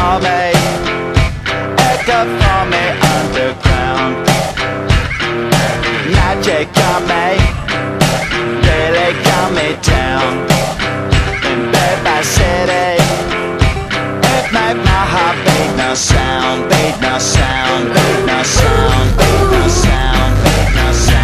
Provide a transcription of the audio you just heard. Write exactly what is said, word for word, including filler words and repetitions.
for me, echo for me underground. Magic got me, really got me down. In Bed Bath City, it made my heart beat no sound, beat no sound, beat no sound, beat no sound, beat no sound.